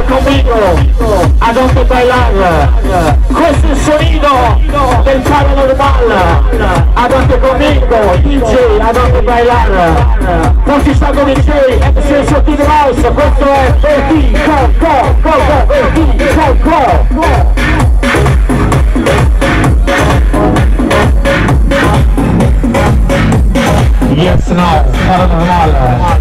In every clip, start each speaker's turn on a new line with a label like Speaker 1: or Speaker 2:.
Speaker 1: conmigo a donde bailar. Questo è il sonido del paranormal. A donde conmigo, DJ, a donde bailar. Non ci sta con DJ, è il sottile house. Questo è Verdi, go, Verdi, go. Yes, no, paranormal.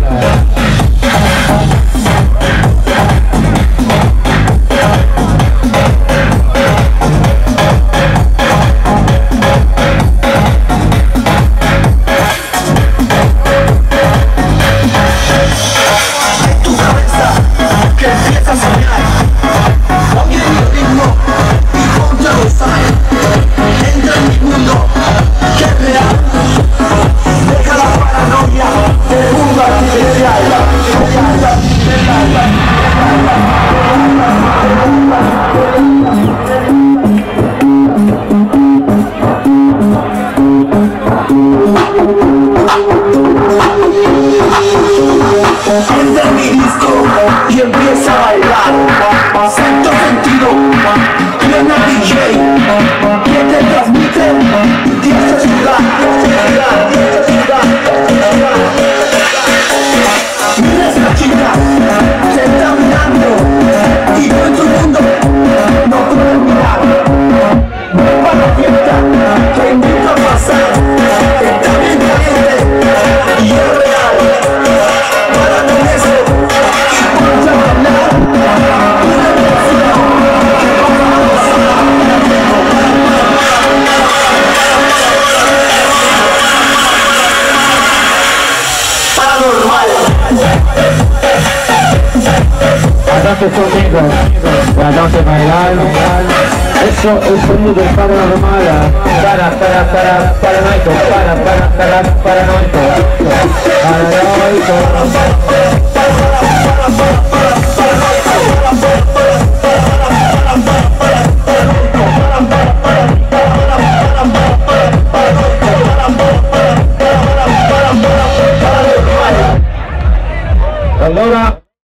Speaker 2: Entra en mi disco y empieza a bailar. Sexto sentido, tiene DJ que te transmite y te hace sudar. Mira esta chica, se está mirando y todo en tu mundo no puede mirar. Vuelva a la fiesta, te invito a pasar. Está bien caliente y es real.
Speaker 1: Andate conmigo, andate bailar. Eso es el sonido del paranormal. Paranoico, paranoico.